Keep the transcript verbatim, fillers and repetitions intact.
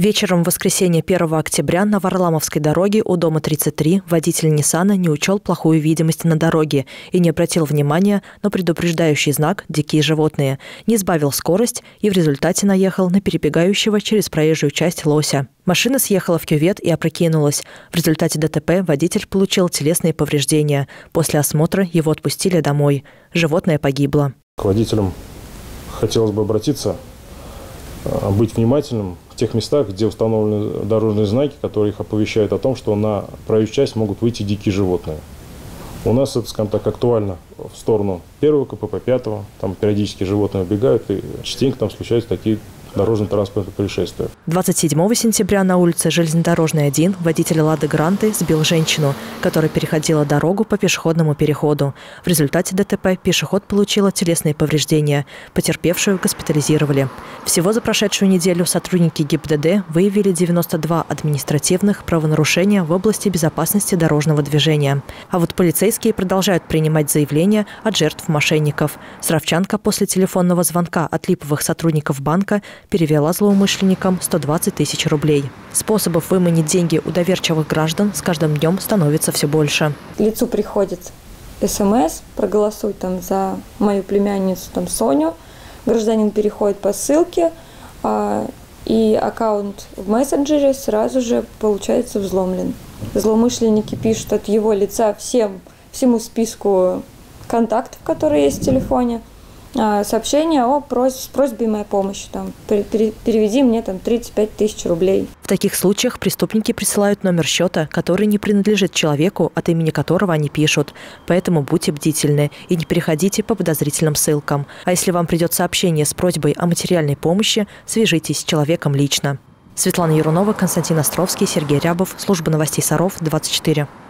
Вечером в воскресенье первого октября на Варламовской дороге у дома тридцать три водитель Ниссана не учел плохую видимость на дороге и не обратил внимания на предупреждающий знак «Дикие животные», не сбавил скорость и в результате наехал на перебегающего через проезжую часть лося. Машина съехала в кювет и опрокинулась. В результате ДТП водитель получил телесные повреждения. После осмотра его отпустили домой. Животное погибло. К водителям хотелось бы обратиться, быть внимательным в тех местах, где установлены дорожные знаки, которые их оповещают о том, что на проезжую часть могут выйти дикие животные. У нас это, скажем так, актуально в сторону первого КПП, пятого. Там периодически животные убегают, и частенько там случаются такие дорожно-транспортные происшествия. двадцать седьмого сентября на улице Железнодорожной один водитель «Лады Гранты» сбил женщину, которая переходила дорогу по пешеходному переходу. В результате ДТП пешеход получила телесные повреждения. Потерпевшую госпитализировали. Всего за прошедшую неделю сотрудники ГИБДД выявили девяносто два административных правонарушения в области безопасности дорожного движения. А вот полицейские продолжают принимать заявления от жертв мошенников. Сравчанка после телефонного звонка от липовых сотрудников банка перевела злоумышленникам сто двадцать тысяч рублей. Способов выманить деньги у доверчивых граждан с каждым днем становится все больше. Лицу приходит СМС, проголосуй там за мою племянницу там, Соню. Гражданин переходит по ссылке, а, и аккаунт в мессенджере сразу же получается взломлен. Злоумышленники пишут от его лица всем, всему списку контактов, которые есть в телефоне, сообщение о просьбе, с просьбой моей помощи. Там, переведи мне там, тридцать пять тысяч рублей. В таких случаях преступники присылают номер счета, который не принадлежит человеку, от имени которого они пишут. Поэтому будьте бдительны и не переходите по подозрительным ссылкам. А если вам придет сообщение с просьбой о материальной помощи, свяжитесь с человеком лично. Светлана Ярунова, Константин Островский, Сергей Рябов. Служба новостей Саров, двадцать четыре.